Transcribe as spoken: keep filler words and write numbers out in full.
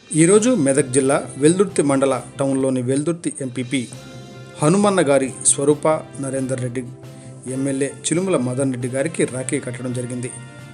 ఈరోజు మెదక్ జిల్లా వెల్దుర్తి మండల టౌన్లోని వెల్దుర్తి ఎంపీపీ హనుమన్న గారి స్వరూప నరేందర్ రెడ్డి, ఎమ్మెల్యే చిలుముల మదన్ రెడ్డి గారికి రాఖీ కట్టడం జరిగింది.